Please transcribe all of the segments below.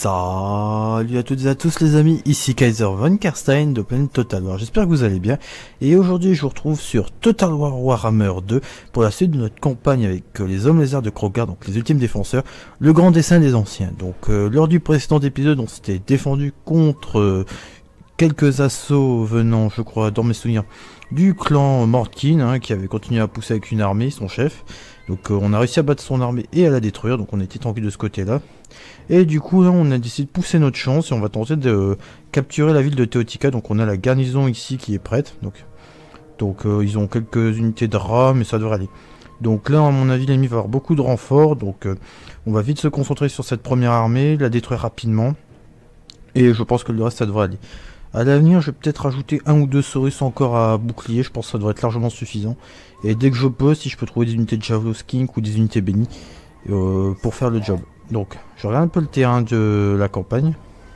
Salut à toutes et à tous les amis, ici Kaiser von Karstein de Planet Total War, j'espère que vous allez bien. Et aujourd'hui je vous retrouve sur Total War Warhammer 2 pour la suite de notre campagne avec les hommes lézards de Krogar, donc les ultimes défenseurs, le grand dessin des anciens. Donc lors du précédent épisode on s'était défendu contre quelques assauts venant, je crois, dans mes souvenirs, du clan Mordkin, qui avait continué à pousser avec une armée, son chef. Donc on a réussi à battre son armée et à la détruire, donc on était tranquille de ce côté-là. Et du coup là on a décidé de pousser notre chance et on va tenter de capturer la ville de Teotika. Donc on a la garnison ici qui est prête. Donc ils ont quelques unités de rats mais ça devrait aller. Donc là à mon avis l'ennemi va avoir beaucoup de renforts. Donc on va vite se concentrer sur cette première armée, la détruire rapidement. Et je pense que le reste ça devrait aller. À l'avenir, je vais peut-être rajouter un ou deux Saurus encore à bouclier, je pense que ça devrait être largement suffisant. Et dès que je peux, si je peux trouver des unités de Javelot Skink ou des unités bénies pour faire le job. Donc, je regarde un peu le terrain de la campagne.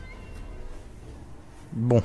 Bon.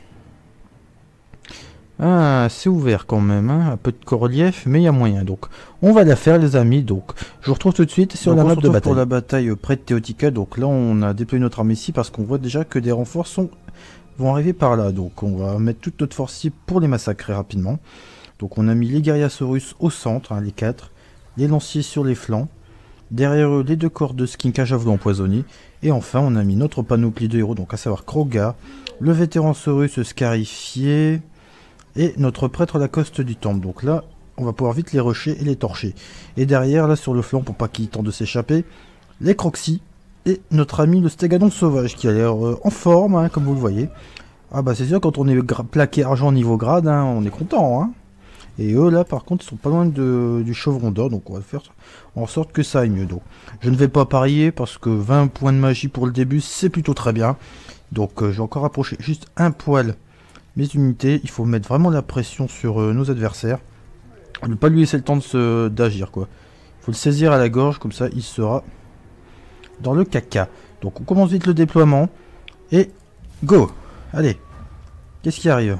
Ah, c'est ouvert quand même, un peu de relief, mais il y a moyen. Donc, on va la faire les amis. Donc, je vous retrouve tout de suite sur la map de bataille. Pour la bataille près de Teotika. Donc là, on a déployé notre armée ici parce qu'on voit déjà que des renforts vont arriver par là. Donc, on va mettre toute notre force ici pour les massacrer rapidement. Donc, on a mis les Guerriasaurus au centre, les 4. Les lanciers sur les flancs. Derrière eux, les 2 corps de skink à javelot empoisonnés. Et enfin, on a mis notre panoplie de héros, donc à savoir Krogar, le vétéran Saurus scarifié et notre prêtre Lacoste du temple. Donc là, on va pouvoir vite les rusher et les torcher. Et derrière, là sur le flanc, pour pas qu'ils tentent de s'échapper, les Croxy et notre ami le Stégadon sauvage qui a l'air en forme, comme vous le voyez. Ah bah c'est sûr, quand on est plaqué argent niveau grade, on est content. Et eux là par contre ils sont pas loin du chevron d'or, donc on va faire en sorte que ça aille mieux. Donc je ne vais pas parier parce que 20 points de magie pour le début c'est plutôt très bien. Donc je vais encore approcher juste un poil mes unités. Il faut mettre vraiment la pression sur nos adversaires. Ne pas lui laisser le temps d'agir quoi. Il faut le saisir à la gorge, comme ça il sera dans le caca. Donc on commence vite le déploiement. Et go. Allez. Qu'est-ce qui arrive?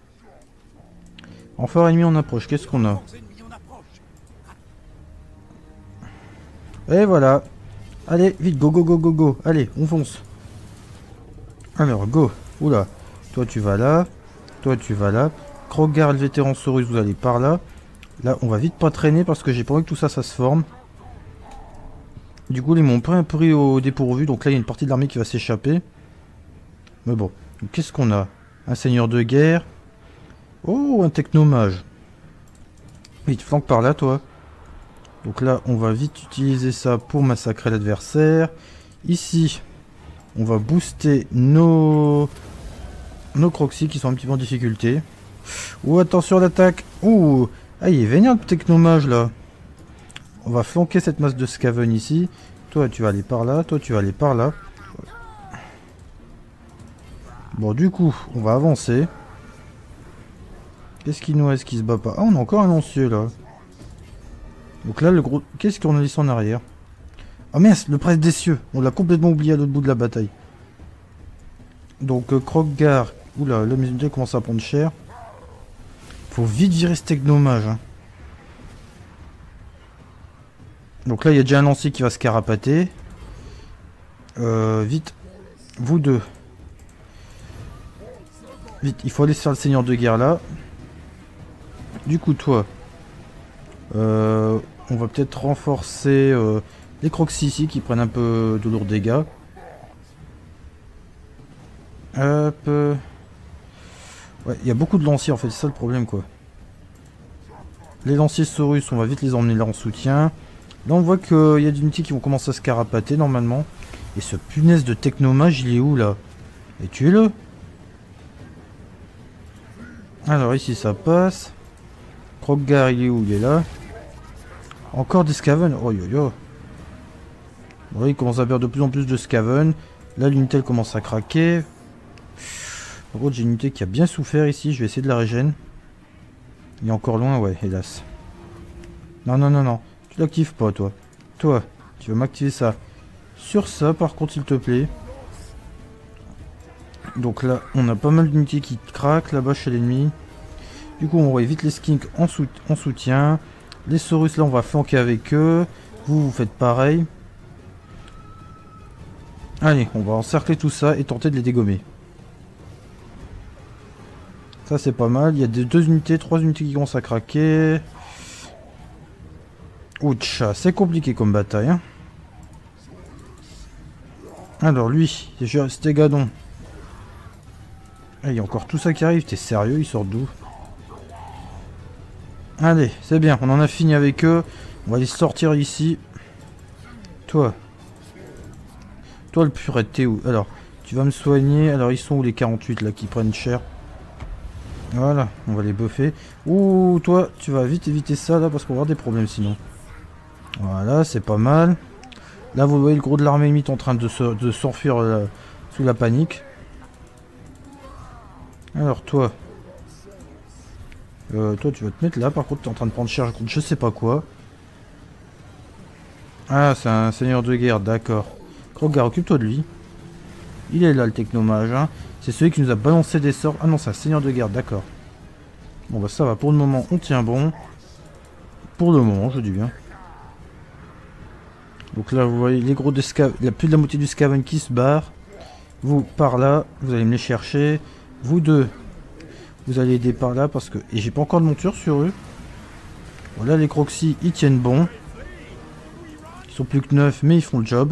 Renfort ennemi en approche, qu'est-ce qu'on a? Et voilà. Allez, vite, go, go, go, go, go. Allez, on fonce. Alors, go. Oula. Toi, tu vas là. Toi, tu vas là. Krogar, le vétéran Saurus, vous allez par là. Là, on va vite pas traîner parce que j'ai pas envie que tout ça, ça se forme. Du coup, ils m'ont pas pris au dépourvu. Donc là, il y a une partie de l'armée qui va s'échapper. Mais bon. Qu'est-ce qu'on a? Un seigneur de guerre. Oh, un technomage. Vite, flanque par là, toi. Donc là, on va vite utiliser ça pour massacrer l'adversaire. Ici, on va booster nos Croxy qui sont un petit peu en difficulté. Oh, attention à l'attaque. Oh, ah, il est vénère le technomage, là. On va flanquer cette masse de Skaven ici. Toi, tu vas aller par là. Toi, tu vas aller par là. Bon, du coup, on va avancer. Qu'est-ce qu'il nous reste qui se bat pas? Ah, on a encore un lancier là. Donc là, le gros. Qu'est-ce qu'on a laissé en arrière? Ah mince, le prêtre des cieux. On l'a complètement oublié à l'autre bout de la bataille. Donc, Krogar. Oula, là, mes unités commencent à prendre cher. Faut vite virer ce technomage. Donc là, il y a déjà un lancier qui va se carapater. Vite. Vous deux. Vite, il faut aller sur le seigneur de guerre là. Du coup, toi, on va peut-être renforcer les Croxy ici qui prennent un peu de lourds dégâts. Hop. Ouais, il y a beaucoup de lanciers en fait, c'est ça le problème quoi. Les lanciers Saurus, on va vite les emmener là en soutien. Là, on voit qu'il y a des unités qui vont commencer à se carapater normalement. Et ce punaise de technomage, il est où là? Et tuez-le. Alors ici ça passe. Krogar il est où? Il est là. Encore des Skaven. Oh yo yo. Bon, il commence à perdre de plus en plus de Skaven. Là l'unité elle commence à craquer. Par contre j'ai une unité qui a bien souffert ici. Je vais essayer de la régène. Il est encore loin, ouais, hélas. Non, non, non, non. Tu l'actives pas toi. Toi, tu vas m'activer ça. Sur ça par contre s'il te plaît. Donc là on a pas mal d'unités qui craquent là-bas chez l'ennemi. Du coup on va éviter les skinks en soutien. Les Saurus là on va flanquer avec eux. Vous faites pareil. Allez, on va encercler tout ça et tenter de les dégommer. Ça c'est pas mal. Il y a deux unités, 3 unités qui commencent à craquer. Ouch, c'est compliqué comme bataille. Hein. Alors lui, c'était Gadon. Ah, il y a encore tout ça qui arrive. T'es sérieux? Il sort d'où? Allez, c'est bien. On en a fini avec eux. On va les sortir ici. Toi. Toi le purée, t'es où? Alors, tu vas me soigner. Alors, ils sont où les 48 là qui prennent cher? Voilà, on va les buffer. Ouh, toi, tu vas vite éviter ça là parce qu'on va avoir des problèmes sinon. Voilà, c'est pas mal. Là, vous voyez le gros de l'armée limite en train de s'enfuir sous la panique. Alors, toi. Toi, tu vas te mettre là. Par contre, tu es en train de prendre cher contre je sais pas quoi. Ah, c'est un seigneur de guerre, d'accord. Krogar, occupe-toi de lui. Il est là, le technomage. Hein. C'est celui qui nous a balancé des sorts. Ah non, c'est un seigneur de guerre, d'accord. Bon, bah ça va. Pour le moment, on tient bon. Pour le moment, je dis bien. Donc là, vous voyez les gros de Skaven. Il y a plus de la moitié du Skaven qui se barre. Vous, par là, vous allez me les chercher. Vous deux, vous allez aider par là parce que... Et j'ai pas encore de monture sur eux. Voilà, les Croxy, ils tiennent bon. Ils sont plus que 9, mais ils font le job.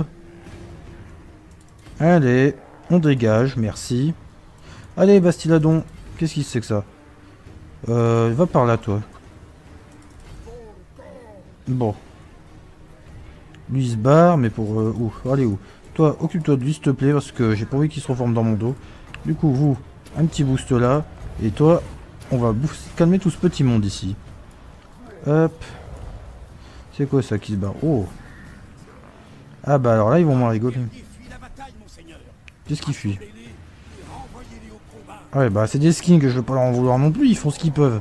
Allez, on dégage, merci. Allez, Bastiladon, qu'est-ce qui c'est que ça? Va par là, toi. Bon. Lui, il se barre, mais pour... où? Allez, où? Toi, occupe-toi de lui, s'il te plaît, parce que j'ai pas envie qu'il se reforme dans mon dos. Du coup, vous, un petit boost là. Et toi, on va calmer tout ce petit monde ici. Hop. C'est quoi ça qui se barre? Oh. Ah bah alors là, ils vont m'en rigoler. Qu'est-ce qu'il fuit? Ouais, bah c'est des skins que je veux pas leur en vouloir non plus, ils font ce qu'ils peuvent.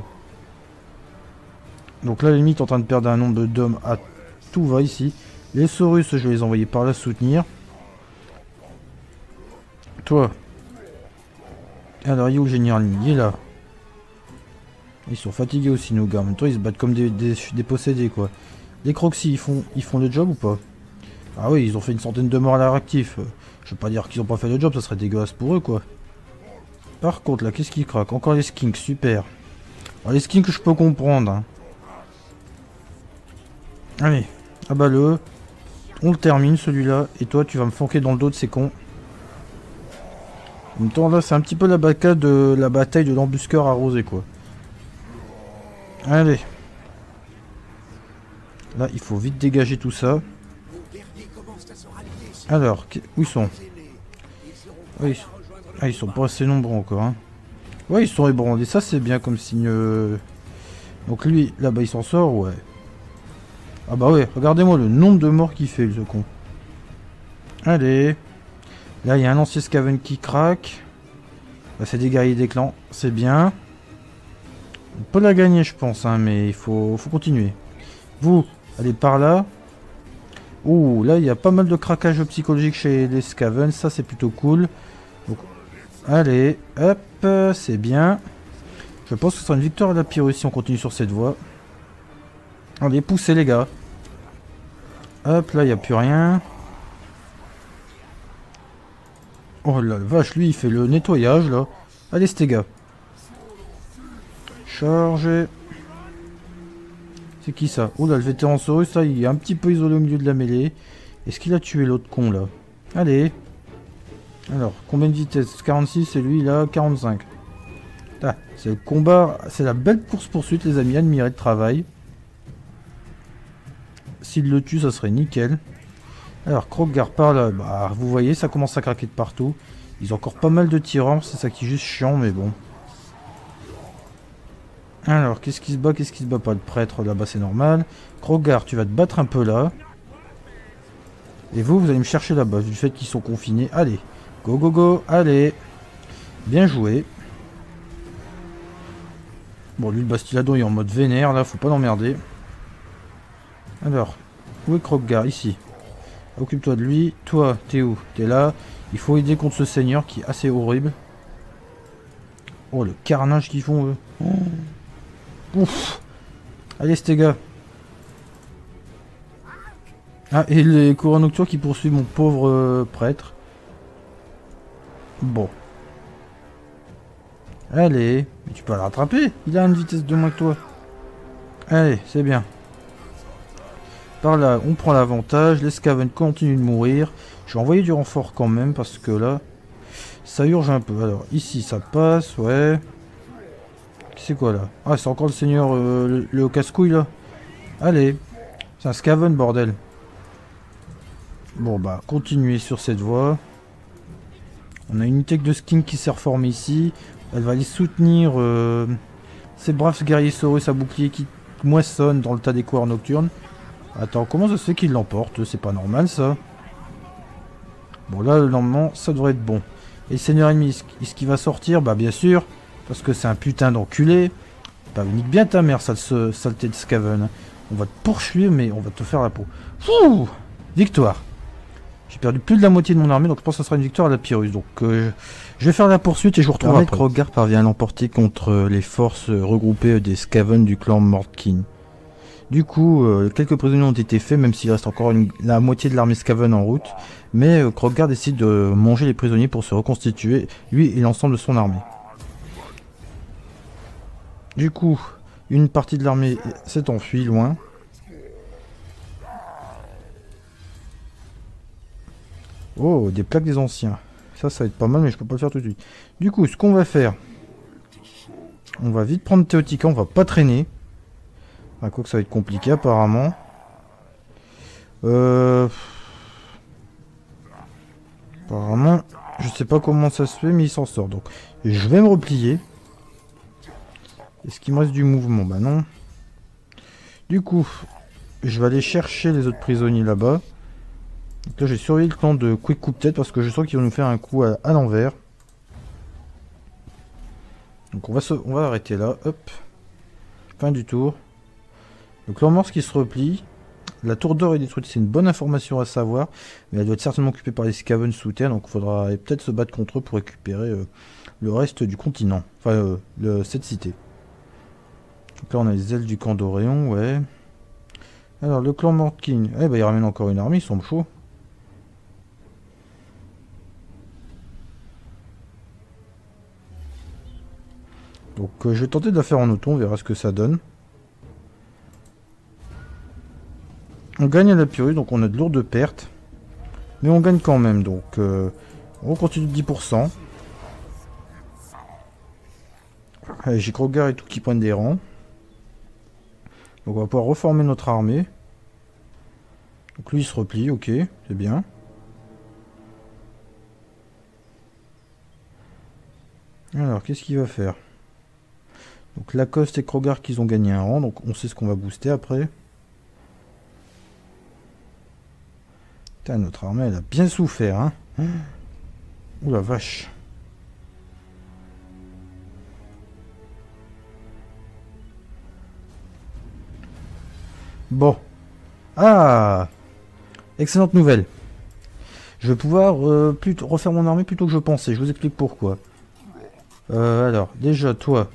Donc là, limite, en train de perdre un nombre d'hommes à tout va ici. Les Saurus, je vais les envoyer par là soutenir. Toi. Alors, il est où le général? Il est là. Ils sont fatigués aussi, nos gars. En même temps, ils se battent comme des possédés, quoi. Les Croxy, ils font le job ou pas? Ah oui, ils ont fait une centaine de morts à l'heure active. Je veux pas dire qu'ils ont pas fait le job, ça serait dégueulasse pour eux, quoi. Par contre, là, qu'est-ce qui craque? Encore les skinks, super. Alors, les skinks, je peux comprendre. Hein. Allez, abat-le. On le termine, celui-là. Et toi, tu vas me flanquer dans le dos de ces cons. En même temps, là, c'est un petit peu la bataille de l'embusqueur arrosé, quoi. Allez. Là, il faut vite dégager tout ça. Alors, où ils sont? Oui. Ah, ils sont pas assez nombreux encore. Hein. Ouais, ils sont ébranlés. Ça, c'est bien comme signe. Donc lui, là-bas, il s'en sort, ouais. Ah bah ouais, regardez-moi le nombre de morts qu'il fait, ce con. Allez. Là, il y a un ancien Skaven qui craque. Là, c'est des guerriers des clans. C'est bien. On peut la gagner, je pense, hein, mais il faut continuer. Vous, allez par là. Ouh, là, il y a pas mal de craquage psychologique chez les Skaven. Ça, c'est plutôt cool. Donc, allez, hop, c'est bien. Je pense que ce sera une victoire à la Pyrrhus si on continue sur cette voie. Allez, poussez, les gars. Hop, là, il n'y a plus rien. Oh la vache, lui, il fait le nettoyage, là. Allez, ces gars. Chargez. C'est qui ça? Oh là, le vétéran Saurus, là, il est un petit peu isolé au milieu de la mêlée. Est-ce qu'il a tué l'autre con, là? Allez. Alors, combien de vitesse? 46 et lui, là, 45. Ah, c'est le combat, c'est la belle course-poursuite, les amis, admiré de travail. S'il le tue, ça serait nickel. Alors, Krogar par là, bah, vous voyez, ça commence à craquer de partout. Ils ont encore pas mal de tyrans, c'est ça qui est juste chiant, mais bon. Alors, qu'est-ce qui se bat pas? Le prêtre, là-bas, c'est normal. Krogar, tu vas te battre un peu là. Et vous allez me chercher là-bas, vu le fait qu'ils sont confinés. Allez, go, go, go, allez. Bien joué. Bon, lui, le Bastiladon, il est en mode vénère, là, faut pas l'emmerder. Alors, où est Krogar? Ici. Occupe-toi de lui. Toi, t'es où? T'es là. Il faut aider contre ce seigneur qui est assez horrible. Oh, le carnage qu'ils font, eux. Oh. Ouf. Allez, ces gars. Ah, et les courants nocturnes qui poursuivent mon pauvre prêtre. Bon. Allez, mais tu peux le rattraper. Il a une vitesse de moins que toi. Allez, c'est bien. Par là, on prend l'avantage. Les Skaven continuent de mourir. Je vais envoyer du renfort quand même parce que là, ça urge un peu. Alors, ici, ça passe, ouais. C'est quoi là? Ah, c'est encore le seigneur, le casse-couille là. Allez. C'est un Skaven, bordel. Bon, bah, continuez sur cette voie. On a une unité de skin qui s'est reformée ici. Elle va aller soutenir ces braves guerriers Saurus à bouclier qui moissonnent dans le tas des couloirs nocturnes. Attends, comment ça se fait qu'ils l'emportent? C'est pas normal ça. Bon là, normalement, ça devrait être bon. Et le seigneur ennemi, est-ce qu'il va sortir? Bah bien sûr, parce que c'est un putain d'enculé. Bah nique bien ta mère, saleté de Skaven. On va te poursuivre, mais on va te faire la peau. Fouh! Victoire. J'ai perdu plus de la moitié de mon armée, donc je pense que ça sera une victoire à la Pyrrhus. Donc je vais faire la poursuite et je vous retrouve après. Krogar parvient à l'emporter contre les forces regroupées des Skaven du clan Mordkin. Du coup, quelques prisonniers ont été faits, même s'il reste encore la moitié de l'armée Skaven en route. Mais Krogar décide de manger les prisonniers pour se reconstituer, lui et l'ensemble de son armée. Du coup, une partie de l'armée s'est enfuie loin. Oh, des plaques des anciens. Ça va être pas mal, mais je peux pas le faire tout de suite. Du coup, ce qu'on va faire, on va vite prendre Teotihuacan, on va pas traîner. Enfin, quoi que ça va être compliqué apparemment. Apparemment, je sais pas comment ça se fait, mais il s'en sort. Donc, je vais me replier. Est-ce qu'il me reste du mouvement? Bah non. Du coup, je vais aller chercher les autres prisonniers là-bas. Donc là, j'ai surveillé le clan de Quick Coup peut-être parce que je sens qu'ils vont nous faire un coup à l'envers. Donc on va arrêter là. Hop. Fin du tour. Le clan morse qui se replie. La tour d'or est détruite, c'est une bonne information à savoir. Mais elle doit être certainement occupée par les Skaven sous terre. Donc il faudra peut-être se battre contre eux pour récupérer le reste du continent. Enfin, cette cité. Donc là on a les ailes du camp d'Oréon, ouais. Alors le clan Mordkin, eh ben il ramène encore une armée, ils sont chauds. Donc je vais tenter de la faire en auto, on verra ce que ça donne. On gagne à la Pyrrhus, donc on a de lourdes pertes. Mais on gagne quand même, donc on continue de 10%. Allez, j'ai Krogar et tout qui prennent des rangs. Donc on va pouvoir reformer notre armée. Donc lui il se replie, ok, c'est bien. Alors qu'est-ce qu'il va faire? Donc Lacoste et Krogar qu'ils ont gagné un rang, donc on sait ce qu'on va booster après. Putain, notre armée elle a bien souffert, hein. Ouh la vache. Bon. Ah, excellente nouvelle. Je vais pouvoir refaire mon armée plutôt que je pensais. Je vous explique pourquoi. Alors, déjà, toi.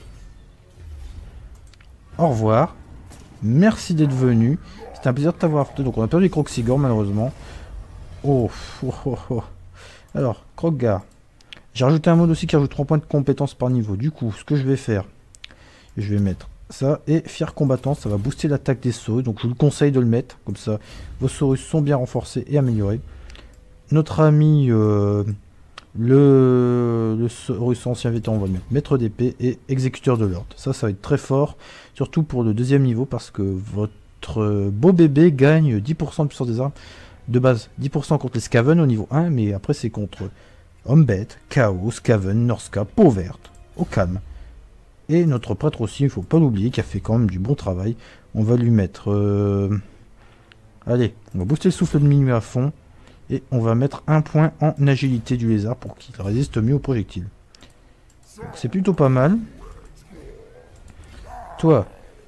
Au revoir. Merci d'être venu. C'était un plaisir de t'avoir. Donc, on a perdu les Croxigor, malheureusement. Oh. Alors, Krogar. J'ai rajouté un mode aussi qui rajoute 3 points de compétence par niveau. Du coup, ce que je vais faire, je vais mettre ça et fier combattant, ça va booster l'attaque des Saurus, donc je vous le conseille de le mettre, comme ça vos Saurus sont bien renforcés et améliorés. Notre ami le Saurus ancien vétéran, on va le mettre maître d'épée et exécuteur de l'ordre. Ça va être très fort, surtout pour le deuxième niveau, parce que votre beau bébé gagne 10% de puissance des armes de base, 10% contre les Skaven au niveau 1, mais après c'est contre Homme-Bête, Chaos, Skaven, Norska, Peau Verte, au calme. Et notre prêtre aussi, il ne faut pas l'oublier, qui a fait quand même du bon travail. On va lui mettre... Allez, on va booster le souffle de minuit à fond. Et on va mettre un point en agilité du lézard pour qu'il résiste mieux aux projectiles. C'est plutôt pas mal. Toi.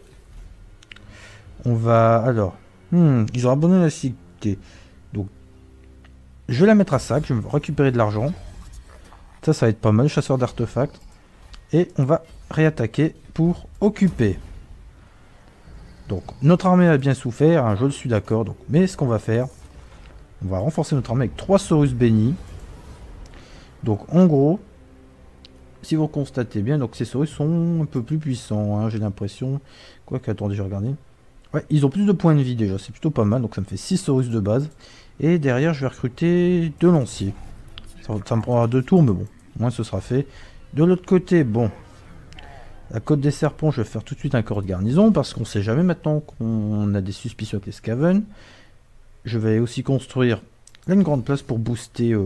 On va... Alors... ils ont abandonné la cité. Donc... Je vais la mettre à sac, je vais récupérer de l'argent. Ça va être pas mal, chasseur d'artefacts. Et on va réattaquer pour occuper. Donc notre armée a bien souffert, hein, je le suis d'accord. Mais ce qu'on va faire, on va renforcer notre armée avec 3 Saurus bénis. Donc en gros, si vous constatez bien, donc ces Saurus sont un peu plus puissants, hein, j'ai l'impression. Quoique, attendez, je vais regarder. Ouais, ils ont plus de points de vie déjà, c'est plutôt pas mal. Donc ça me fait 6 Saurus de base. Et derrière, je vais recruter 2 lanciers. Ça me prendra 2 tours, mais bon, au moins ce sera fait. De l'autre côté, bon, la côte des serpents, je vais faire tout de suite un corps de garnison, parce qu'on sait jamais maintenant qu'on a des suspicions avec les Skaven. Je vais aussi construire là une grande place pour booster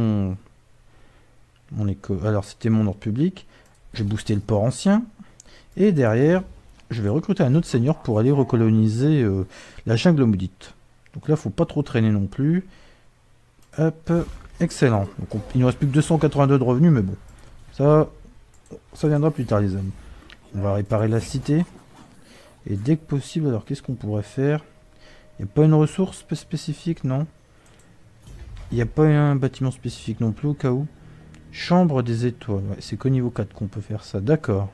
alors c'était mon ordre public. Je vais booster le port ancien. Et derrière, je vais recruter un autre seigneur pour aller recoloniser la jungle maudite. Donc là, faut pas trop traîner non plus. Hop, excellent. Donc il nous reste plus que 282 de revenus, mais bon. Ça viendra plus tard, les amis. On va réparer la cité. Et dès que possible, alors qu'est-ce qu'on pourrait faire? Il n'y a pas une ressource spécifique, non? Il n'y a pas un bâtiment spécifique non plus, au cas où. Chambre des étoiles. Ouais, c'est qu'au niveau 4 qu'on peut faire ça. D'accord.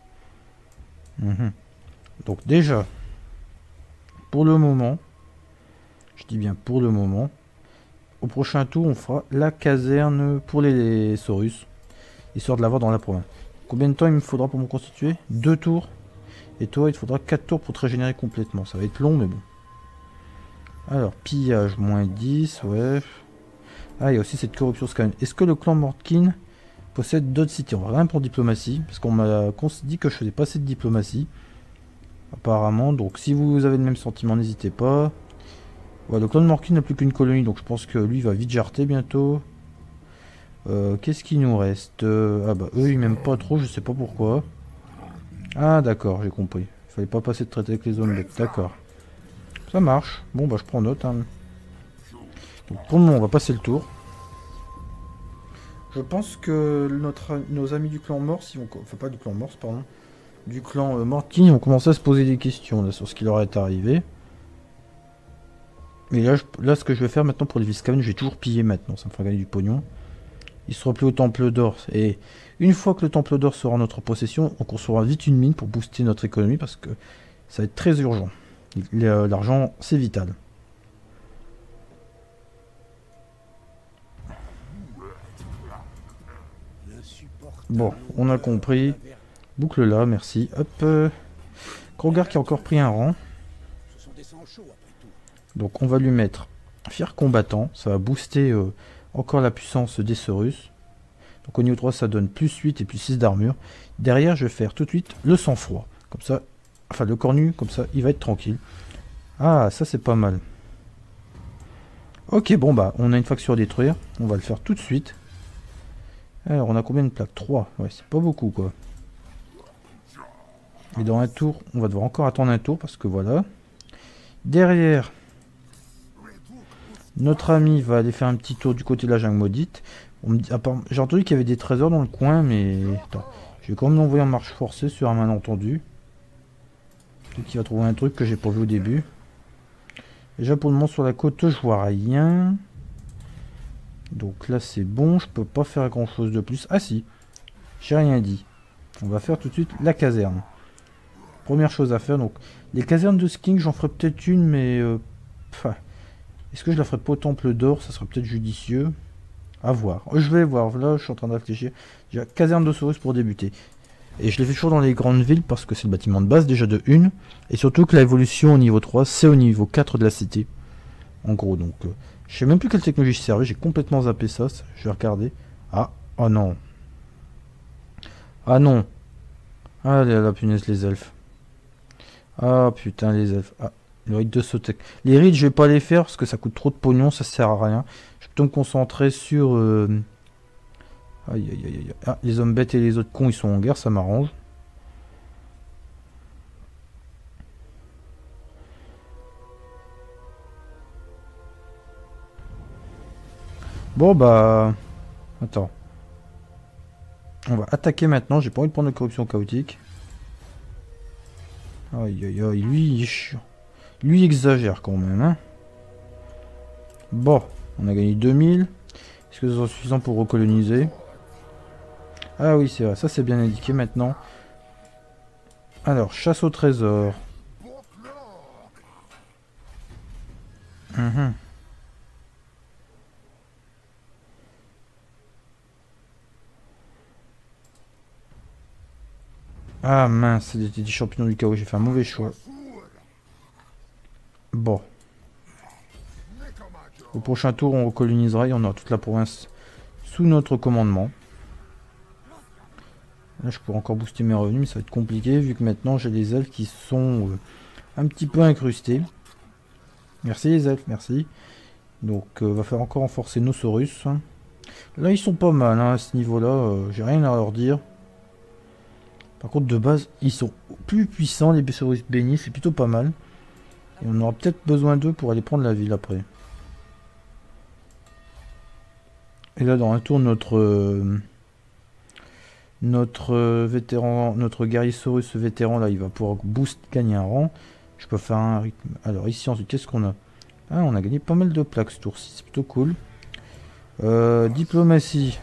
Donc déjà, pour le moment, je dis bien pour le moment, au prochain tour, on fera la caserne pour les Saurus, histoire de l'avoir dans la province. Combien de temps il me faudra pour me constituer? 2 tours. Et toi, il te faudra 4 tours pour te régénérer complètement. Ça va être long, mais bon. Alors, pillage, moins 10, ouais. Ah, il y a aussi cette corruption scan. Est-ce que le clan Mordkin possède d'autres cités? On va rien pour diplomatie, parce qu'on m'a dit que je faisais pas assez de diplomatie. Apparemment, donc si vous avez le même sentiment, n'hésitez pas. Ouais, le clan de Mordkin n'a plus qu'une colonie, donc je pense que lui va vite jarter bientôt. Qu'est-ce qu'il nous reste? Ah bah, eux, ils m'aiment pas trop, je sais pas pourquoi. Ah, d'accord, j'ai compris. Il fallait pas passer de traité avec les hommes bêtes, d'accord. Ça marche. Bon, bah, je prends note, hein. Donc, pour le moment, on va passer le tour. Je pense que nos amis du clan Morse, ils vont... Enfin, pas du clan Morse, pardon. Du clan Mordkin, ils vont commencer à se poser des questions là, sur ce qui leur est arrivé. Mais là, ce que je vais faire maintenant pour les Viscaven, je vais toujours piller maintenant. Ça me fera gagner du pognon. Il sera plus au Temple d'Or. Et une fois que le Temple d'Or sera en notre possession, on construira vite une mine pour booster notre économie parce que ça va être très urgent. L'argent, c'est vital. Bon, on a compris. Boucle là, merci. Hop. Krogar qui a encore pris un rang. Donc on va lui mettre fier combattant. Ça va booster encore la puissance des Saurus. Donc au niveau 3, ça donne plus 8 et plus 6 d'armure. Derrière, je vais faire tout de suite le sang-froid. Comme ça, enfin le corps nu, comme ça, il va être tranquille. Ah, ça c'est pas mal. Ok, bon bah, on a une faction à détruire. On va le faire tout de suite. Alors, on a combien de plaques? 3. Ouais, c'est pas beaucoup, quoi. Et dans un tour, on va devoir encore attendre un tour, parce que voilà. Derrière, notre ami va aller faire un petit tour du côté de la jungle maudite. J'ai entendu qu'il y avait des trésors dans le coin, mais... Attends, je vais quand même l'envoyer en marche forcée sur un malentendu. Peut-être qu'il va trouver un truc que j'ai pas vu au début. Déjà, pour le moment, sur la côte, je vois rien. Donc là, c'est bon. Je peux pas faire grand-chose de plus. Ah si, j'ai rien dit. On va faire tout de suite la caserne. Première chose à faire, donc... Les casernes de Skink, j'en ferai peut-être une, mais... est-ce que je la ferai pas au Temple d'Or? Ça serait peut-être judicieux. À voir. Je vais voir. Là, je suis en train de réfléchir. Déjà, caserne de Saurus pour débuter. Et je les fais toujours dans les grandes villes parce que c'est le bâtiment de base déjà de 1. Et surtout que l'évolution au niveau 3, c'est au niveau 4 de la cité. En gros, donc... je sais même plus quelle technologie je servais. J'ai complètement zappé ça. Je vais regarder. Ah, oh non. Ah non. Ah la punaise, les elfes. Ah putain, les elfes. Ah, le rite de Sotek. Les rites, je vais pas les faire parce que ça coûte trop de pognon, ça sert à rien. Je vais plutôt me concentrer sur... Aïe aïe aïe aïe. Ah, les hommes bêtes et les autres cons, ils sont en guerre, ça m'arrange. Bon bah... Attends. On va attaquer maintenant, j'ai pas envie de prendre la corruption chaotique. Aïe aïe aïe, lui il est chiant. Lui il exagère quand même, hein. Bon, on a gagné 2000. Est-ce que ça sera suffisant pour recoloniser? Ah oui, c'est vrai, ça c'est bien indiqué maintenant. Alors, chasse au trésor. Ah mince, c'est des champignons du chaos, j'ai fait un mauvais choix. Bon. Au prochain tour, on recolonisera et on aura toute la province sous notre commandement. Là, je pourrais encore booster mes revenus, mais ça va être compliqué vu que maintenant j'ai les elfes qui sont un petit peu incrustés. Merci les elfes, merci. Donc, va falloir encore renforcer nos Saurus. Là, ils sont pas mal hein, à ce niveau-là. J'ai rien à leur dire. Par contre, de base, ils sont plus puissants, les Saurus bénis. C'est plutôt pas mal. Et on aura peut-être besoin d'eux pour aller prendre la ville après. Et là, dans un tour, notre vétéran, notre guerrier Saurus vétéran, là, il va pouvoir gagner un rang. Je peux faire un rythme. Alors, ici, ensuite, qu'est-ce qu'on a? Ah, on a gagné pas mal de plaques ce tour-ci. C'est plutôt cool. Diplomatie.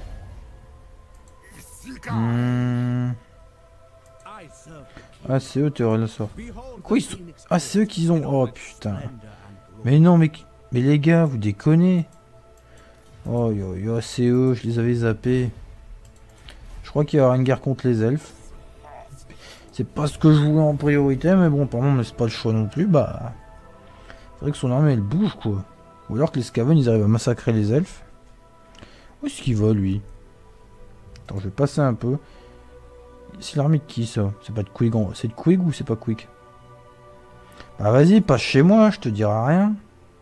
Ah, c'est eux, Théorie, là, ça. Quoi, ils sont... Ah, c'est eux qu'ils ont... Oh, putain. Mais non, mais les gars, vous déconnez. Oh, c'est eux, je les avais zappés. Je crois qu'il y aura une guerre contre les elfes. C'est pas ce que je voulais en priorité, mais bon, par contre, on ne laisse pas le choix non plus. Bah, c'est vrai que son armée, elle bouge, quoi. Ou alors que les Skaven, ils arrivent à massacrer les elfes. Où est-ce qu'il va, lui? Attends, je vais passer un peu. C'est l'armée de qui, ça? C'est pas de Quig, c'est de Quig ou c'est pas Quig? Bah, vas-y, passe chez moi, je te dirai rien.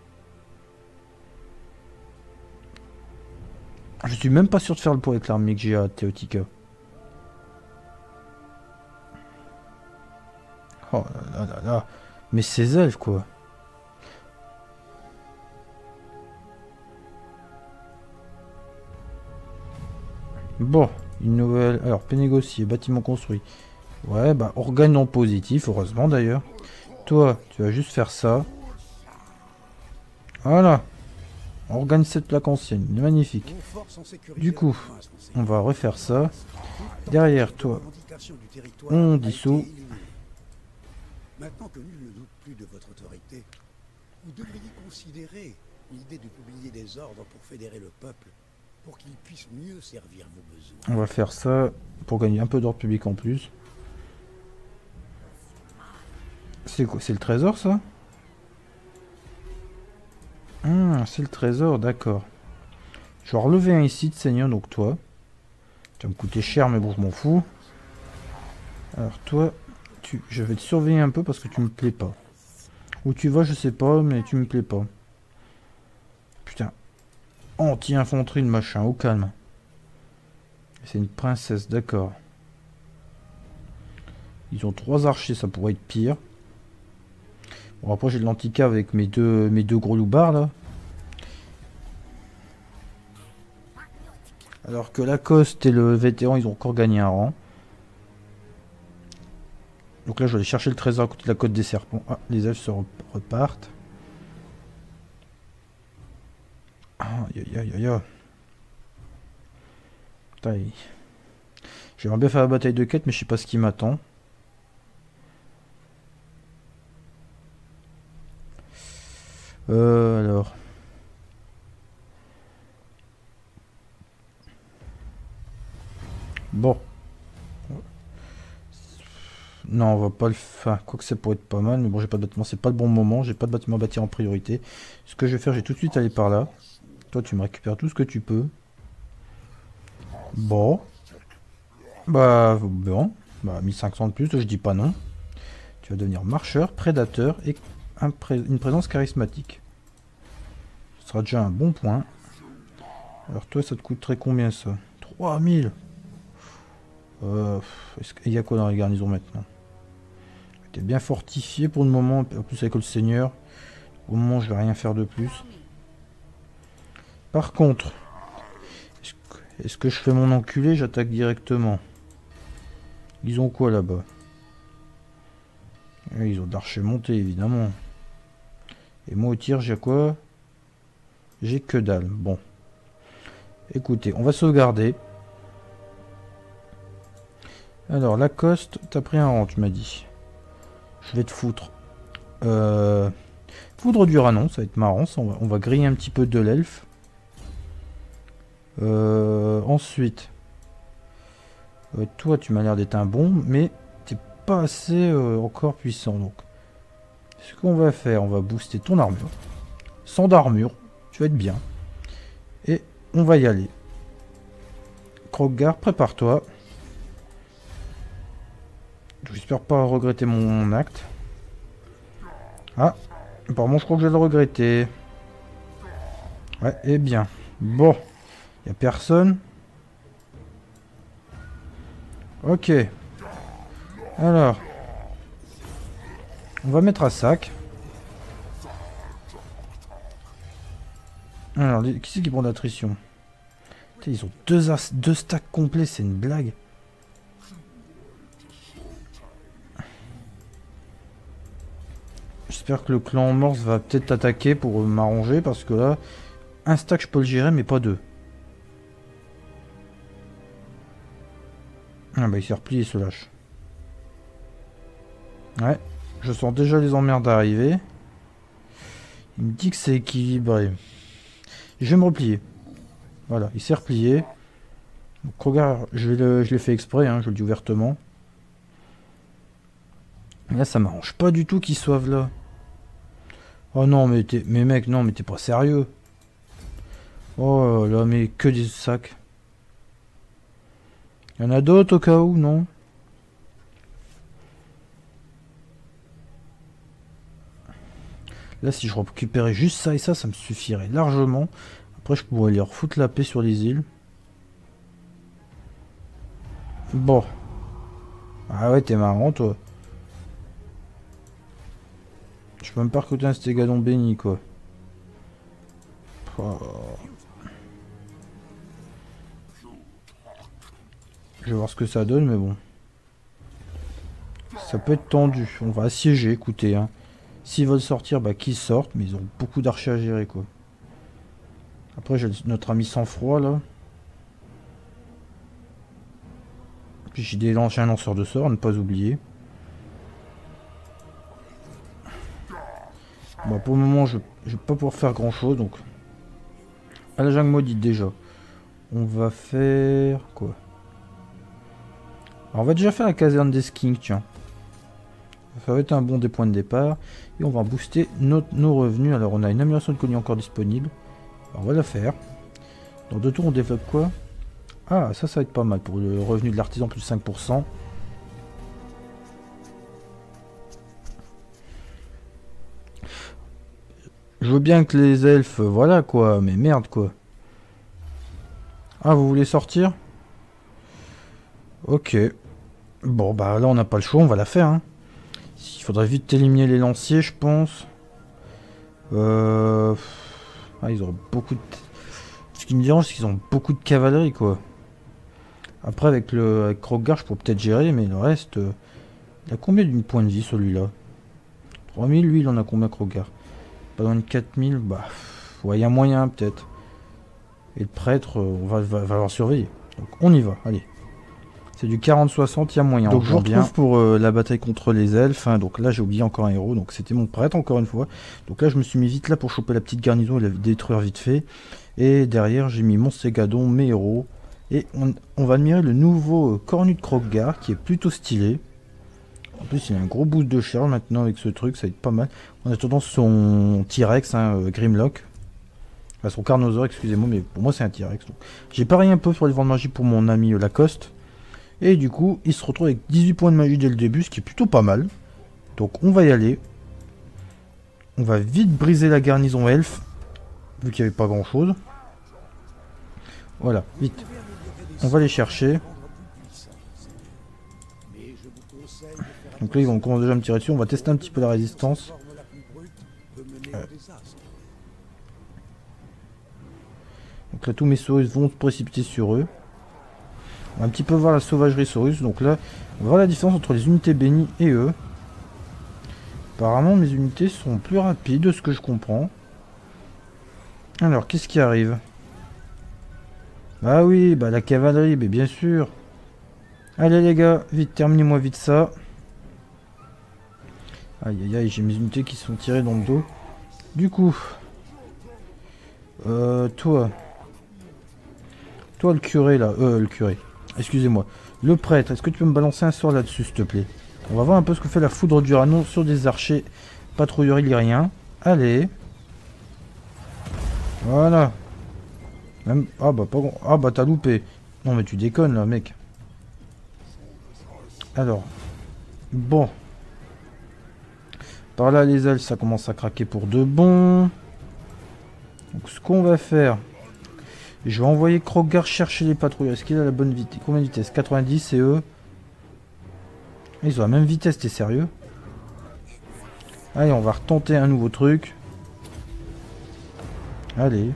Je suis même pas sûr de faire le poids avec l'armée que j'ai à Théotika. Oh là là là là. Mais ces elfes, quoi. Bon, une nouvelle... Alors, paix négociée, bâtiment construit. Ouais, bah, organe en positif, heureusement d'ailleurs. Toi, tu vas juste faire ça. Voilà. Organe cette plaque ancienne, magnifique. Du coup, on va refaire ça. Derrière toi, on dissout. Maintenant que nul ne doute plus de votre autorité, vous devriez considérer l'idée de publier des ordres pour fédérer le peuple, pour qu'il puisse mieux servir vos besoins. On va faire ça pour gagner un peu d'ordre public en plus. C'est quoi? C'est le trésor, ça? C'est le trésor, d'accord. Je vais relever un ici de seigneur, donc toi. Tu vas me coûter cher, mais bon, je m'en fous. Alors toi, je vais te surveiller un peu parce que tu me plais pas. Où tu vas, je sais pas, mais tu me plais pas. Putain. Anti-infanterie de machin, au calme. C'est une princesse, d'accord. Ils ont 3 archers, ça pourrait être pire. Bon, après j'ai de l'anticave avec mes deux gros loupards là. Alors que Lacoste et le vétéran, ils ont encore gagné un rang. Donc là, je vais aller chercher le trésor à côté de la côte des serpents. Ah, les elfes se repartent. Ah, aïe. Putain, j'aimerais bien faire la bataille de quête, mais je sais pas ce qui m'attend. Alors... Bon. Non, on va pas le faire. Quoique ça pourrait être pas mal, mais bon, j'ai pas de bâtiment, c'est pas le bon moment. J'ai pas de bâtiment à bâtir en priorité. Ce que je vais faire, j'ai tout de suite aller par là. Toi, tu me récupères tout ce que tu peux. Bon. Bah, 1500 de plus, je dis pas non. Tu vas devenir marcheur, prédateur et une présence charismatique. Ce sera déjà un bon point. Alors toi, ça te coûterait combien ça? 3000. Il y a quoi dans les garnisons maintenant? T'es bien fortifié pour le moment, en plus avec le seigneur. Au moment, je vais rien faire de plus. Par contre, est-ce que je fais mon enculé? J'attaque directement. Ils ont quoi là-bas? Ils ont d'archers montés, évidemment. Et moi au tir, j'ai quoi? J'ai que dalle. Bon. Écoutez, on va sauvegarder. Alors, Lacoste, t'as pris un rang, tu m'as dit. Je vais te foutre. Foudre du Ranon, ça va être marrant. Ça, on va griller un petit peu de l'elfe. Ensuite, toi, tu m'as l'air d'être un bon, mais t'es pas assez encore puissant. Donc, ce qu'on va faire, on va booster ton armure. 100 d'armure, tu vas être bien. Et on va y aller. Krogar, prépare-toi. J'espère pas regretter mon acte. Ah, apparemment je crois que je vais le regretter. Ouais, eh bien. Bon, il n'y a personne. Ok. Alors. On va mettre à sac. Alors, qui c'est qui prend l'attrition? Ils ont deux stacks complets, c'est une blague. J'espère que le clan Morse va peut-être attaquer pour m'arranger, parce que là, un stack je peux le gérer, mais pas deux. Ah bah il s'est replié ce lâche. Ouais, je sens déjà les emmerdes arriver. Il me dit que c'est équilibré. Je vais me replier. Voilà, il s'est replié. Donc regarde, je l'ai fait exprès, hein, je le dis ouvertement. Là ça m'arrange pas du tout qu'ils soivent là. Oh non mais mec, non mais t'es pas sérieux. Oh là mais que des sacs. Il y en a d'autres au cas où, non? Là, si je récupérais juste ça et ça me suffirait largement. Après, je pourrais leur foutre la paix sur les îles. Bon. Ah ouais, t'es marrant, toi. Je peux même pas recruter un stégadon béni, quoi. Oh. Je vais voir ce que ça donne, mais bon. Ça peut être tendu. On va assiéger, écoutez, hein. S'ils veulent sortir, bah qu'ils sortent, mais ils ont beaucoup d'archers à gérer, quoi. Après, j'ai notre ami sang-froid, là. Puis j'ai un lanceur de sorts, à ne pas oublier. Bon, pour le moment, je vais pas pouvoir faire grand-chose, donc... À la jungle maudite, déjà. On va faire... quoi? Alors, on va déjà faire la caserne des skinks, tiens. Ça va être un bon des points de départ. Et on va booster nos revenus. Alors on a une amélioration de colis encore disponible. Alors, on va la faire. Dans 2 tours on développe quoi? Ah ça va être pas mal pour le revenu de l'artisan plus 5%. Je veux bien que les elfes, voilà quoi. Mais merde quoi. Ah vous voulez sortir? Ok. Bon bah là on n'a pas le choix, on va la faire hein. Il faudrait vite éliminer les lanciers, je pense. Ah, ils auraient beaucoup de... Ce qui me dérange, c'est qu'ils ont beaucoup de cavalerie, quoi. Après, avec Krogar, je pourrais peut-être gérer, mais le reste... il a combien d'une point de vie, celui-là? 3000, lui, il en a combien, Krogar? Pas loin de 4000, bah... ouais, il y a moyen, peut-être. Et le prêtre, on va avoir surveiller. Donc, on y va, allez. C'est du 40-60, il y a moyen. Donc je vous retrouve pour la bataille contre les elfes. Hein. Donc là j'ai oublié encore un héros. Donc c'était mon prêtre encore une fois. Donc là je me suis mis vite là pour choper la petite garnison et la détruire vite fait. Et derrière j'ai mis mon Stégadon, mes héros. Et on va admirer le nouveau cornu de Krogar qui est plutôt stylé. En plus il a un gros boost de charge maintenant avec ce truc. Ça va être pas mal. En attendant son T-Rex, hein, Grimlock. Enfin, son Carnosaure, excusez-moi. Mais pour moi c'est un T-Rex. J'ai parié un peu sur les vents de magie pour mon ami Lacoste. Et du coup, il se retrouve avec 18 points de magie dès le début, ce qui est plutôt pas mal. Donc on va y aller. On va vite briser la garnison elfe, vu qu'il n'y avait pas grand chose. Voilà, vite. On va les chercher. Donc là, ils vont commencer déjà à me tirer dessus. On va tester un petit peu la résistance. Donc là, tous mes Saurus vont se précipiter sur eux. On va un petit peu voir la sauvagerie Saurus. Donc là, on va voir la différence entre les unités bénies et eux. Apparemment, mes unités sont plus rapides, de ce que je comprends. Alors, qu'est-ce qui arrive? Ah oui, bah la cavalerie, mais bien sûr. Allez les gars, vite, terminez-moi vite ça. Aïe aïe aïe, j'ai mes unités qui sont tirées dans le dos. Du coup, toi le curé là, le curé. Excusez-moi. Le prêtre, est-ce que tu peux me balancer un sort là-dessus, s'il te plaît? On va voir un peu ce que fait la foudre d'Uranon sur des archers patrouilleurs illyriens. Allez. Voilà. Même... Ah bah pas... Ah bah t'as loupé. Non mais tu déconnes là mec. Alors. Bon. Par là les ailes ça commence à craquer pour de bon. Donc ce qu'on va faire. Je vais envoyer Krogar chercher les patrouilleurs. Est-ce qu'il a la bonne vitesse? Combien de vitesse? 90 et eux. Ils ont la même vitesse, t'es sérieux? Allez, on va retenter un nouveau truc. Allez.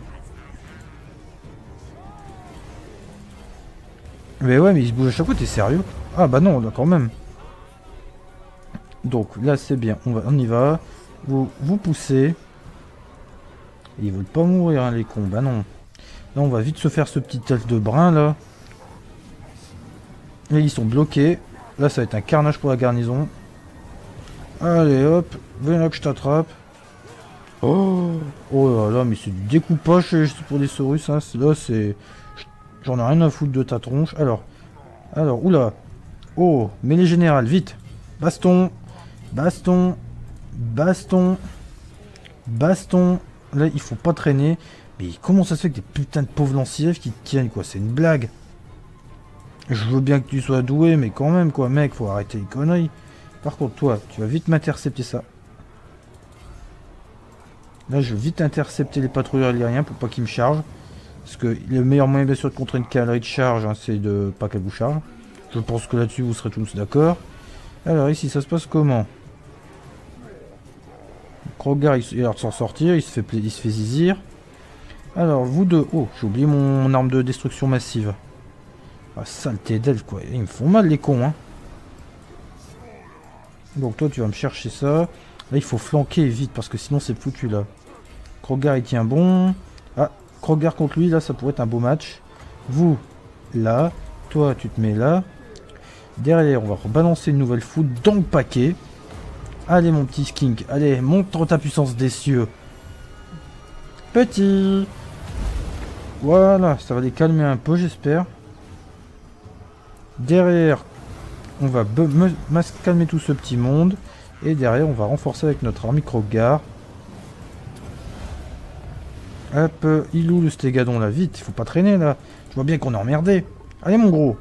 Mais ouais, mais ils se bougent à chaque fois, t'es sérieux? Ah bah non, là quand même. Donc là c'est bien, on y va. Vous poussez. Ils veulent pas mourir hein, les cons, bah non. Là on va vite se faire ce petit elfe de brun là. Et ils sont bloqués. Là ça va être un carnage pour la garnison. Allez hop, viens là que je t'attrape. Oh là là, mais c'est du découpage pour des saurus, hein. Là c'est... J'en ai rien à foutre de ta tronche. Alors, oula. Oh, mais les générales, vite. Baston. Baston. Baston. Baston. Là, il faut pas traîner. Mais comment ça se fait que des putains de pauvres lanciers qui tiennent, quoi? C'est une blague. Je veux bien que tu sois doué, mais quand même, quoi, mec, faut arrêter les conneries. Par contre, toi, tu vas vite m'intercepter ça. Là, je vais vite intercepter les patrouilleurs illyriens pour pas qu'ils me chargent. Parce que le meilleur moyen, bien sûr, de contrer une cavalerie de charge, hein, c'est de pas qu'elle vous charge. Je pense que là-dessus, vous serez tous d'accord. Alors, ici, ça se passe comment? Krogar, il a l'air de s'en sortir, il se fait zizir. Alors, vous deux... Oh, j'ai oublié mon arme de destruction massive. Ah, saleté d'elfe, quoi. Ils me font mal, les cons, hein. Donc, toi, tu vas me chercher ça. Là, il faut flanquer vite, parce que sinon, c'est foutu, là. Krogar, il tient bon. Ah, Krogar contre lui, là, ça pourrait être un beau match. Vous, là. Toi, tu te mets là. Derrière, on va rebalancer une nouvelle foudre dans le paquet. Allez, mon petit skink. Allez, montre ta puissance des cieux. Petit. Voilà, ça va les calmer un peu, j'espère. Derrière, on va calmer tout ce petit monde. Et derrière, on va renforcer avec notre armée Krogar. Hop, il est où le stégadon là? Vite, il faut pas traîner là. Je vois bien qu'on est emmerdé. Allez, mon gros.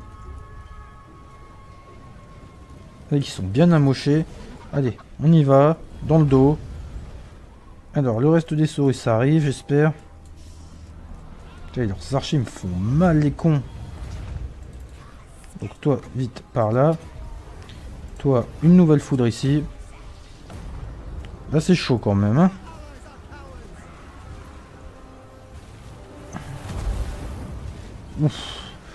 Là, ils sont bien amochés. Allez, on y va. Dans le dos. Alors, le reste des souris, ça arrive, j'espère. Leurs archers me font mal, les cons. Donc, toi, vite, par là. Toi, une nouvelle foudre ici. Là, c'est chaud quand même, hein. Ouf.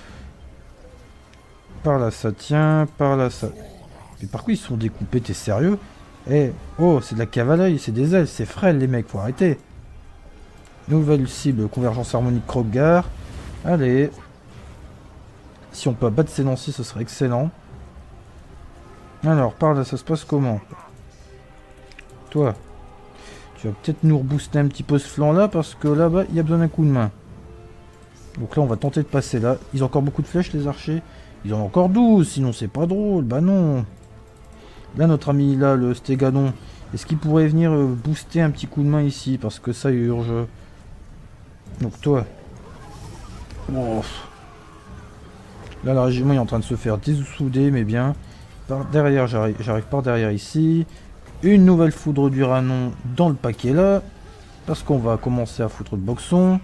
Par là, ça tient. Par là, ça... Mais par quoi ils sont découpés? T'es sérieux? Eh, oh, c'est de la cavalerie, c'est des ailes, c'est frêle les mecs, faut arrêter. Nouvelle cible, convergence harmonique Krogar. Allez. Si on peut battre ces lanciers, ce serait excellent. Alors, par là, ça se passe comment? Toi, tu vas peut-être nous rebooster un petit peu ce flanc là, parce que là-bas, il y a besoin d'un coup de main. Donc là, on va tenter de passer là. Ils ont encore beaucoup de flèches, les archers. Ils en ont encore 12, sinon c'est pas drôle. Bah non. Là, notre ami, là, le stégadon, est-ce qu'il pourrait venir booster un petit coup de main ici? Parce que ça urge. Donc toi. Oh. Là, le régiment est en train de se faire désouder, mais bien. Par derrière, j'arrive par derrière ici. Une nouvelle foudre d'Uranon dans le paquet là. Parce qu'on va commencer à foutre le boxon.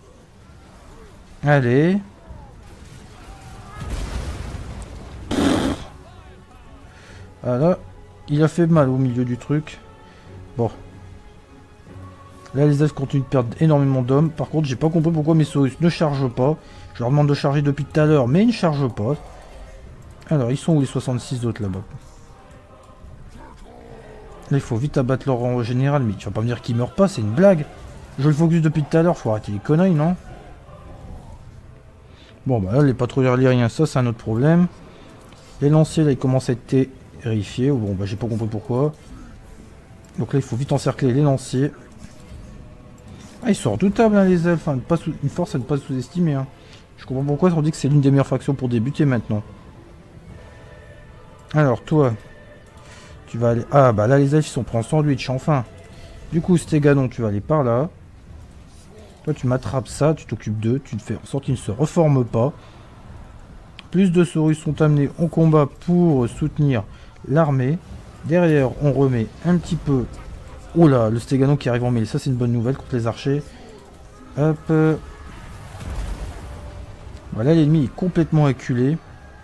Allez. Voilà, il a fait mal au milieu du truc. Bon. Là, les elfes continuent de perdre énormément d'hommes. Par contre, j'ai pas compris pourquoi mes saurus ne chargent pas. Je leur demande de charger depuis tout à l'heure, mais ils ne chargent pas. Alors, ils sont où les 66 autres là-bas? Là, il faut vite abattre leur rang général, mais tu vas pas me dire qu'ils meurent pas, c'est une blague. Je le focus depuis tout à l'heure, faut arrêter les conneries, non? Bon, bah là, les patrouilleurs illyriens, ça, c'est un autre problème. Les lanciers, là, ils commencent à être terrifiés. Bon, bah, j'ai pas compris pourquoi. Donc là, il faut vite encercler les lanciers. Ah, ils sont redoutables, hein, les elfes. Hein, une force à ne pas sous-estimer. Hein. Je comprends pourquoi on dit que c'est l'une des meilleures factions pour débuter maintenant. Alors, toi, Tu vas aller... Ah bah là les elfes ils sont pris en sandwich enfin. Du coup Stégadon tu vas aller par là. Toi tu m'attrapes ça, tu t'occupes d'eux, tu te fais en sorte qu'ils ne se reforment pas. Plus de Saurus sont amenés en combat pour soutenir l'armée. Derrière on remet un petit peu... Oh là, le Stégadon qui arrive en mêlée, ça c'est une bonne nouvelle contre les archers. Hop. Voilà, l'ennemi est complètement acculé.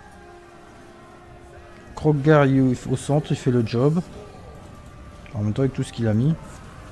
Krogar il est au centre, il fait le job. En même temps avec tout ce qu'il a mis.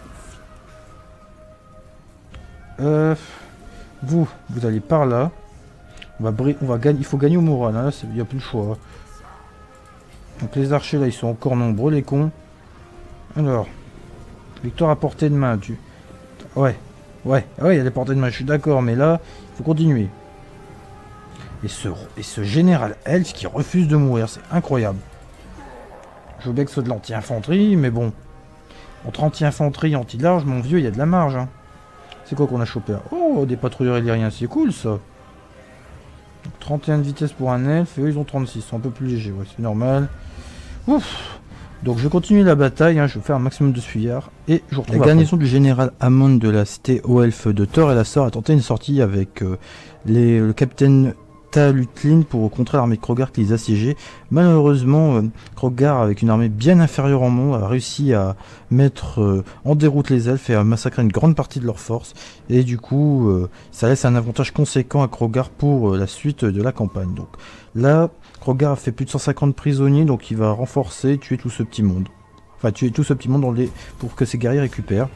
Vous allez par là. On va gagner. Il faut gagner au moral. Hein, il n'y a plus le choix. Donc les archers là, ils sont encore nombreux, les cons. Alors, victoire à portée de main. Ouais, il y a des portées de main. Je suis d'accord, mais là, il faut continuer. Et ce général elfe qui refuse de mourir, c'est incroyable. Je veux bien que ce soit de l'anti-infanterie, mais bon. Entre anti-infanterie et anti-large, mon vieux, il y a de la marge. Hein. C'est quoi qu'on a chopé là? Oh, des patrouilleurs illiriens, c'est cool ça. Donc, 31 de vitesse pour un elfe, et eux ils ont 36, c'est un peu plus léger, ouais, c'est normal. Ouf. Donc je vais continuer la bataille, hein, je vais faire un maximum de fuyards, et je retrouve la garnison du général Hammond de la cité aux elfes de Thor et la sœur a tenté une sortie avec le capitaine Talutlin pour contrer l'armée de Krogar qui les assiégeait. Malheureusement, Krogar, avec une armée bien inférieure en nombre, a réussi à mettre en déroute les elfes et à massacrer une grande partie de leurs forces. Et du coup, ça laisse un avantage conséquent à Krogar pour la suite de la campagne. Donc là, Krogar a fait plus de 150 prisonniers, donc il va renforcer, tuer tout ce petit monde. Enfin, tuer tout ce petit monde pour que ses guerriers récupèrent.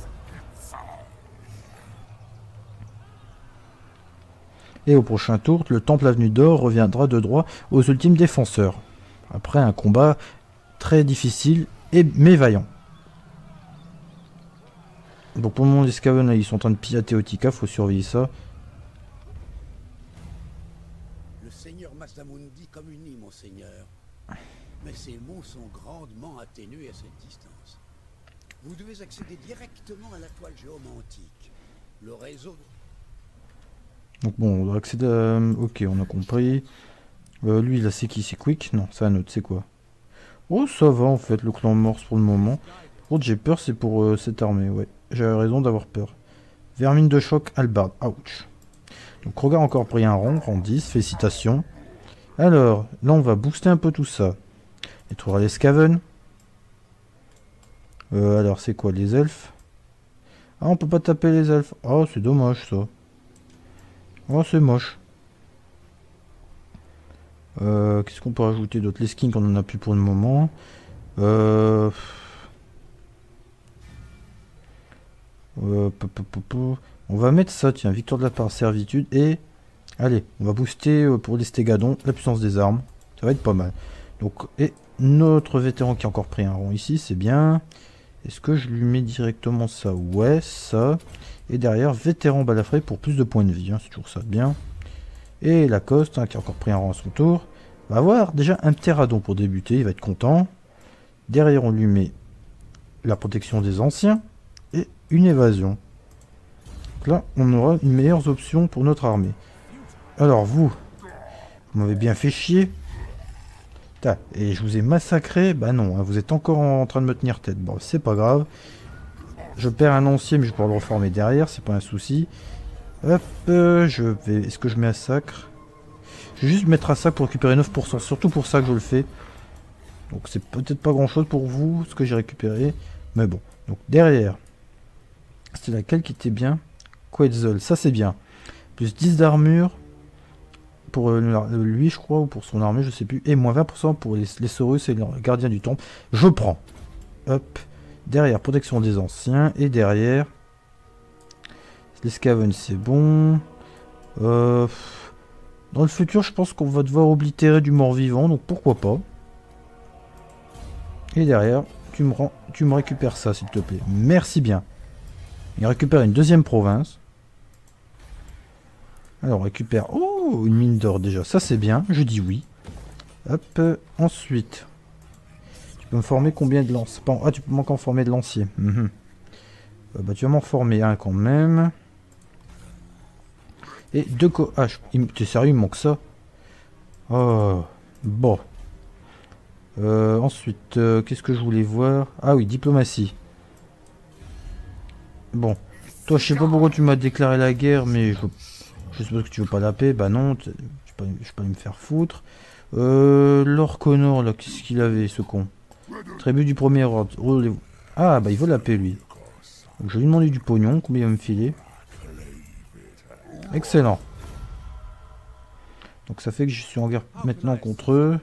Et au prochain tour, le temple avenue d'or reviendra de droit aux ultimes défenseurs. Après un combat très difficile mais vaillant. Donc pour le moment les Skaven ils sont en train de piller Teotika, faut surveiller ça. Le seigneur Masamundi communie, monseigneur. Mais ces mots sont grandement atténués à cette distance. Vous devez accéder directement à la toile géomantique. Le réseau... Donc bon, on doit accéder à... Ok, on a compris. Lui, là, c'est qui? C'est Quick? Non, c'est un autre, c'est quoi? Oh, ça va, en fait, le clan Morse pour le moment. Par contre, j'ai peur, c'est pour cette armée, ouais. J'avais raison d'avoir peur. Vermine de choc, Albard. Ouch. Donc, Krogar a encore pris un rang 10, félicitations. Alors, là, on va booster un peu tout ça. Et trouvera les Skaven. Alors, c'est quoi, les elfes? Ah, on peut pas taper les elfes. Oh, c'est dommage, ça. Oh, c'est moche. Qu'est-ce qu'on peut rajouter d'autre? Les skins qu'on en a plus pour le moment. On va mettre ça, tiens, victoire de la part servitude. Et allez, on va booster pour les Stégadons la puissance des armes. Ça va être pas mal. Donc, et notre vétéran qui a encore pris un rond ici, c'est bien. Est-ce que je lui mets directement ça? Ouais, ça. Et derrière, vétéran balafré pour plus de points de vie. Hein, c'est toujours ça, bien. Et Lacoste, hein, qui a encore pris un rang à son tour, va avoir déjà un pteradon pour débuter. Il va être content. Derrière, on lui met la protection des anciens et une évasion. Donc là, on aura une meilleure option pour notre armée. Alors, vous m'avez bien fait chier. Et je vous ai massacré. Bah non, hein, vous êtes encore en train de me tenir tête. Bon, c'est pas grave. Je perds un ancien, mais je pourrai le reformer derrière, c'est pas un souci. Hop, je vais... Est-ce que je mets un sacre? Je vais juste mettre un sacre pour récupérer 9%, surtout pour ça que je le fais. Donc c'est peut-être pas grand-chose pour vous, ce que j'ai récupéré. Mais bon, donc derrière, c'était laquelle qui était bien? Quetzal, ça c'est bien. Plus 10 d'armure pour lui, je crois, ou pour son armée, je sais plus. Et moins 20% pour les Saurus et les gardiens du temple. Je prends. Hop. Derrière, protection des anciens. Et derrière, les Skaven, c'est bon. Dans le futur, je pense qu'on va devoir oblitérer du mort-vivant. Donc pourquoi pas. Et derrière, tu me récupères ça, s'il te plaît. Merci bien. Il récupère une deuxième province. Alors, on récupère... Oh, une mine d'or déjà. Ça, c'est bien. Je dis oui. Hop. Ensuite... Tu peux me former combien de lanciers? Ah, tu peux m'encore former de lanciers. Bah, tu vas m'en former un quand même. Et deux t'es sérieux, il me manque ça? Oh, bon. Ensuite, qu'est-ce que je voulais voir? Ah oui, diplomatie. Bon, toi, je sais pas pourquoi tu m'as déclaré la guerre, mais je suppose que tu veux pas la paix. Bah non, je vais pas aller me faire foutre. Lord Connor, là, qu'est-ce qu'il avait, ce con? Tribu du premier ordre. Ah, bah il veut la paix, lui. Donc, je vais lui demander du pognon, combien il va me filer. Excellent. Donc ça fait que je suis en guerre maintenant contre eux.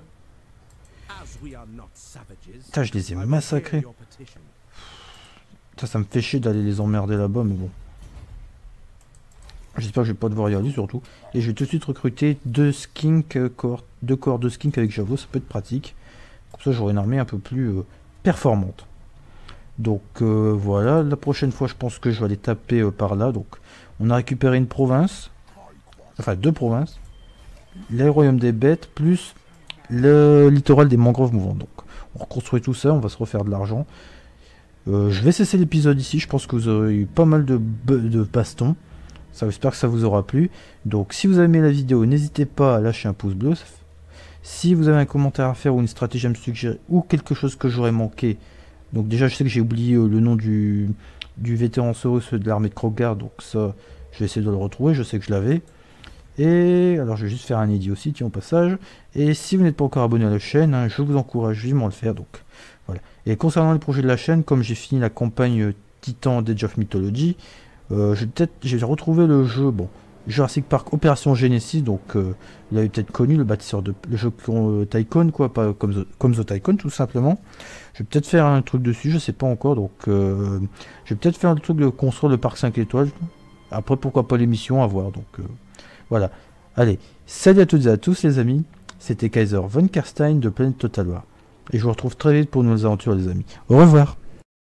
Putain, je les ai massacrés. Ça me fait chier d'aller les emmerder là-bas, mais bon. J'espère que je vais pas devoir y aller surtout. Et je vais tout de suite recruter deux corps de skink avec javelot, ça peut être pratique. Comme ça j'aurai une armée un peu plus performante. Donc voilà, la prochaine fois je pense que je vais aller taper par là. Donc on a récupéré une province. Enfin 2 provinces. Les royaumes des bêtes plus le littoral des mangroves mouvants. Donc on reconstruit tout ça, on va se refaire de l'argent. Je vais cesser l'épisode ici, je pense que vous aurez eu pas mal de bastons. J'espère que ça vous aura plu. Donc si vous avez aimé la vidéo, n'hésitez pas à lâcher un pouce bleu. Si vous avez un commentaire à faire ou une stratégie à me suggérer ou quelque chose que j'aurais manqué. Donc déjà je sais que j'ai oublié le nom du vétéran Saurus de l'armée de Krogar. Donc ça je vais essayer de le retrouver, je sais que je l'avais. Et alors je vais juste faire un edit aussi, tiens au passage. Et si vous n'êtes pas encore abonné à la chaîne, hein, je vous encourage vivement à le faire. Donc voilà. Et concernant les projets de la chaîne, comme j'ai fini la campagne Titan d'Age of Mythology, j'ai retrouvé le jeu, bon, Jurassic Park Opération Genesis, donc vous l'avez peut-être connu, le bâtisseur de le jeu Tycoon, quoi, pas comme The Tycoon tout simplement. Je vais peut-être faire un truc dessus, je sais pas encore, donc je vais peut-être faire le truc de construire le parc 5 étoiles. Après pourquoi pas l'émission à voir, donc voilà. Allez, salut à toutes et à tous les amis, c'était Kaiser von Karstein de Planète Total War. Et je vous retrouve très vite pour de nouvelles aventures les amis. Au revoir.